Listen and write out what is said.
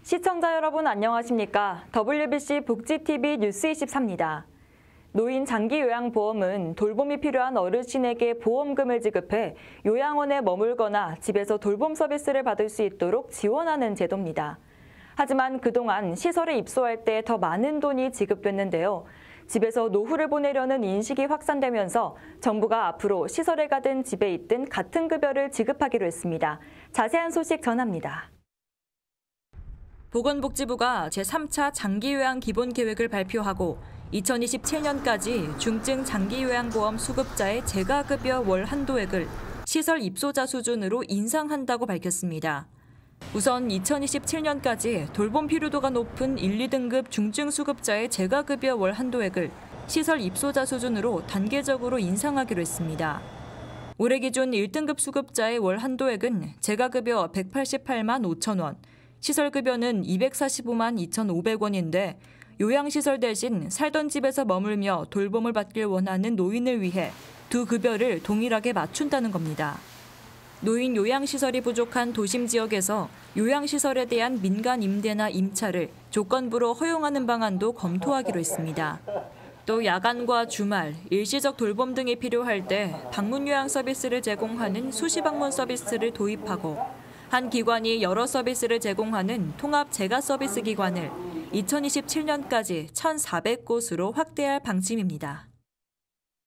시청자 여러분 안녕하십니까? WBC 복지TV 뉴스 24입니다. 노인 장기요양보험은 돌봄이 필요한 어르신에게 보험금을 지급해 요양원에 머물거나 집에서 돌봄 서비스를 받을 수 있도록 지원하는 제도입니다. 하지만 그동안 시설에 입소할 때 더 많은 돈이 지급됐는데요. 집에서 노후를 보내려는 인식이 확산되면서 정부가 앞으로 시설에 가든 집에 있든 같은 급여를 지급하기로 했습니다. 자세한 소식 전합니다. 보건복지부가 제3차 장기요양 기본계획을 발표하고 2027년까지 중증 장기요양보험 수급자의 재가급여 월 한도액을 시설 입소자 수준으로 인상한다고 밝혔습니다. 우선 2027년까지 돌봄 필요도가 높은 1, 2등급 중증 수급자의 재가급여 월 한도액을 시설 입소자 수준으로 단계적으로 인상하기로 했습니다. 올해 기준 1등급 수급자의 월 한도액은 재가급여 188만 5천 원, 시설급여는 245만 2,500원인데 요양시설 대신 살던 집에서 머물며 돌봄을 받길 원하는 노인을 위해 두 급여를 동일하게 맞춘다는 겁니다. 노인 요양시설이 부족한 도심 지역에서 요양시설에 대한 민간 임대나 임차를 조건부로 허용하는 방안도 검토하기로 했습니다. 또 야간과 주말, 일시적 돌봄 등이 필요할 때 방문 요양 서비스를 제공하는 수시 방문 서비스를 도입하고 한 기관이 여러 서비스를 제공하는 통합 재가 서비스 기관을 2027년까지 1,400곳으로 확대할 방침입니다.